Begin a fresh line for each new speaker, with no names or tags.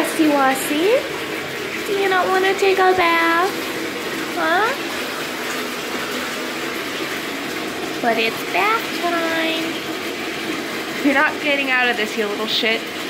Wassy Wassy? Do you not want to take a bath? Huh? But it's bath time. You're not getting out of this, you little shit.